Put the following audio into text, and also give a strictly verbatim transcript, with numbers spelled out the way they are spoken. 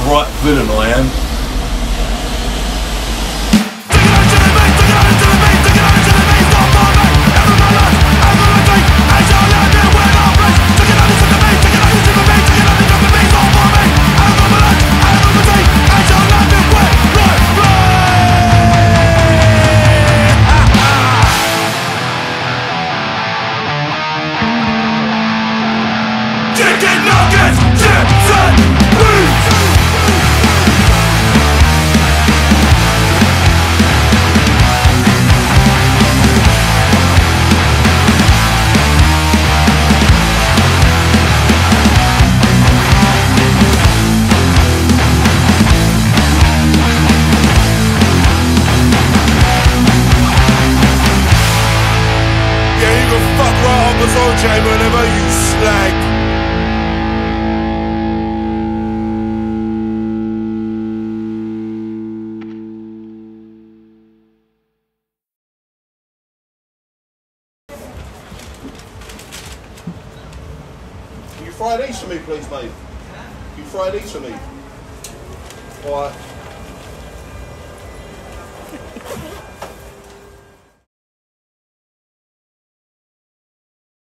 right villain I am. Chicken nuggets, chips and beans. Yeah, you can fuck right up the soul chain whenever you slag. Can you fry these for me, please, mate? Can you fry these for me? Alright.